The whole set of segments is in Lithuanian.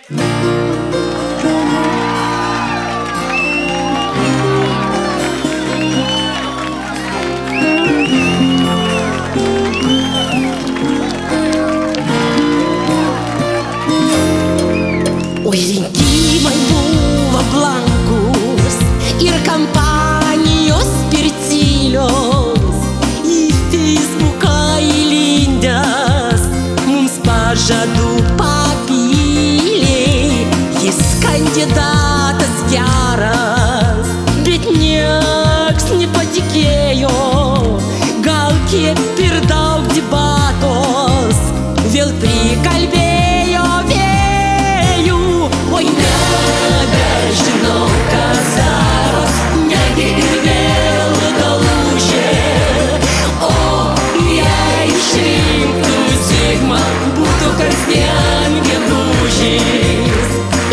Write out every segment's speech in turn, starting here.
Oi, rinkimai buvo blankus ir kampanijos pirtylios. Į Facebooką įlindęs mums pažadų papylė. Jis kandidatas geras, bet nieks nepatikėjo. Gal kiek per daug debatos vėl prikalbėjo vėjų. Oi, nebežinau, kas daros, negi ir vėl galūžė. O jei išrinktų Zigmą, būtų kasdien gegužės.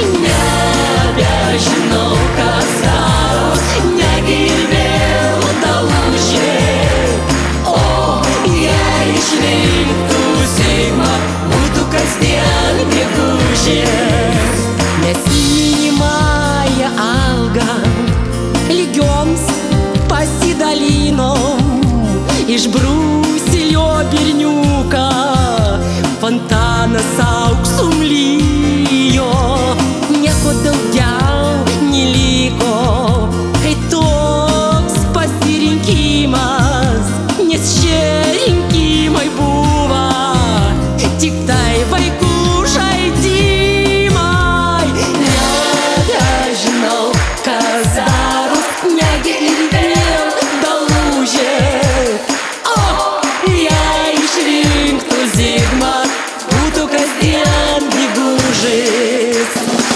Nebežinau, kas daros, negi ir vėl galūžė. O jei išrinktų Zigmą, būtų kasdien gegužės. Mes minimąją algą lygioms pasidalinom. Iš Briuselio berniuką fontanas auksum lijo. Nieko daugiau neliko, kai toks pasirinkimas. Nes šie rinkimai buvo tik tai vaikų žaidimai. Nebežinau, kas daros, negi ir vėl galūžė. O jei išrinktų Zigmą, būtų kasdien gegužės.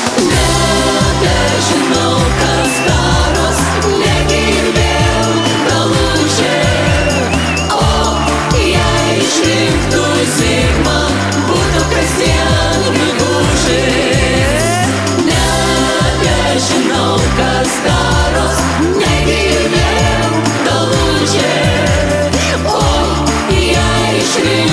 Nebežinau, kas daros, negi ir vėl galūžė. O jei išrinktų Zigmą, būtų kasdien gegužės. Nebežinau, kas daros, negi ir vėl galūžė. O jei išrinktų